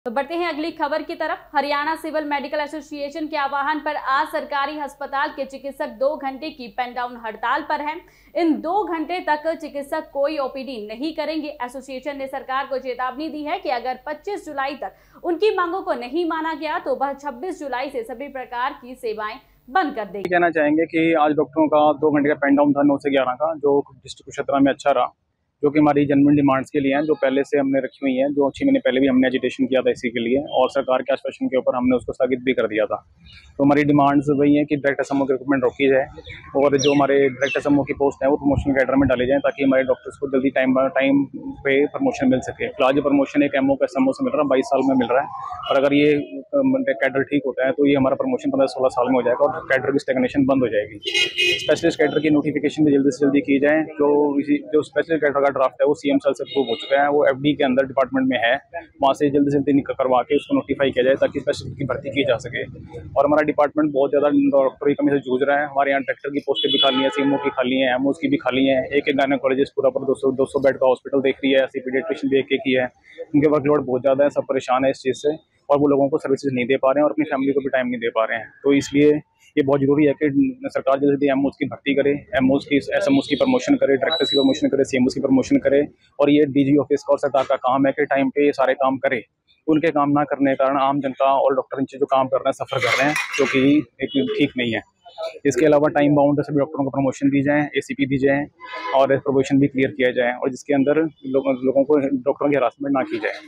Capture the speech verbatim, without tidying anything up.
तो बढ़ते हैं अगली खबर की तरफ। हरियाणा सिविल मेडिकल एसोसिएशन के आह्वान पर आज सरकारी अस्पताल के चिकित्सक दो घंटे की पेन डाउन हड़ताल पर हैं। इन दो घंटे तक चिकित्सक कोई ओपीडी नहीं करेंगे। एसोसिएशन ने सरकार को चेतावनी दी है कि अगर पच्चीस जुलाई तक उनकी मांगों को नहीं माना गया तो वह छब्बीस जुलाई से सभी प्रकार की सेवाएं बंद कर देगी। कहना चाहेंगे कि आज डॉक्टरों का दो घंटे का पेन डाउन था नौ से ग्यारह का, जो डिस्ट्रिक्ट कुरुक्षेत्र में अच्छा रहा, जो कि हमारी जेन्युइन डिमांड्स के लिए हैं, जो पहले से हमने रखी हुई हैं, जो छः महीने पहले भी हमने एजिटेशन किया था इसी के लिए, और सरकार के आश्वासन के ऊपर हमने उसको स्थगित भी कर दिया था। तो हमारी डिमांड्स वही हैं कि डायरेक्टर समूह की रिक्रूटमेंट रोकी जाए और जो हमारे डायरेक्टर समूह की पोस्ट है वो प्रमोशन कैडर में डाले जाएँ, ताकि हमारे डॉक्टर्स को जल्दी टाइम टाइम पे प्रमोशन मिल सके। फिलहाल जो प्रमोशन एक एमओ का समूह से मिल रहा है बाईस साल में मिल रहा है, और अगर ये कैडर ठीक होता है तो ये हमारा प्रमोशन पंद्रह सोलह साल में हो जाएगा और कैडर की स्टेगनेशन बंद हो जाएगी। स्पेशलिस्ट कैडर की नोटिफिकेशन भी जल्दी से जल्दी की जाए। जो जो स्पेशलिस्ट कैडर का ड्राफ्ट है वो सीएम सेल से अप्रूव हो चुका है, वो एफडी के अंदर डिपार्टमेंट में है, वहाँ से जल्दी से जल्दी करवा के उसको नोटिफाई किया जाए ताकि स्पेशलिस्ट की भर्ती की जा सके। और हमारा डिपार्टमेंट बहुत ज़्यादा डॉक्टर की कमी से जूझ रहा है। हमारे यहाँ डायरेक्टर की पोस्टें भी खाली हैं, सीएमओ की खाली हैं, एमओस की भी खाली हैं। एक एक गायनेकोलॉजिस्ट पूरा पर दो सौ दो सौ बेड का हॉस्पिटल देख रही है, ऐसी पीडियाट्रिशियन भी एक एक ही है। उनके वर्कलोड बहुत ज़्यादा है, सब परेशान है इस चीज़ से, और वो लोगों को सर्विसेज नहीं दे पा रहे हैं और अपनी फैमिली को भी टाइम नहीं दे पा रहे हैं। तो इसलिए ये बहुत जरूरी है कि सरकार जल्दी जल्दी एमओस की भर्ती करे, एमओस की एसएमओस की प्रमोशन करे, डायरेक्टर्स की प्रमोशन करे, सीएमओस की प्रमोशन करे। और ये डीजी ऑफिस का और सरकार का काम है कि टाइम पे ये सारे काम करे। उनके काम ना करने के कारण आम जनता और डॉक्टर इन जो काम कर रहे हैं सफ़र कर रहे हैं, जो कि एक ठीक नहीं है। इसके अलावा टाइम बाउंड सभी डॉक्टरों को प्रमोशन दी जाए, एसीपी दी जाए और प्रोबेशन भी क्लियर किया जाए, और जिसके अंदर लोगों को डॉक्टरों की हरासमेंट ना की जाए।